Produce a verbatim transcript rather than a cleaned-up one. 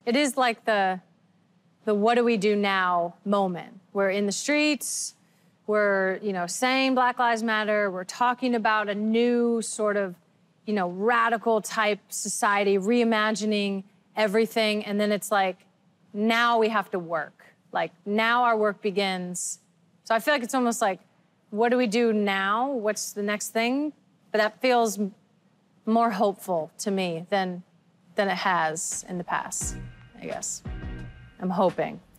It is like the, the what do we do now moment. We're in the streets, we're, you know, saying Black Lives Matter, we're talking about a new sort of, you know, radical type society, reimagining everything, and then it's like, now we have to work. Like, now our work begins. So I feel like it's almost like, what do we do now? What's the next thing? But that feels more hopeful to me than, than it has in the past, I guess. I'm hoping.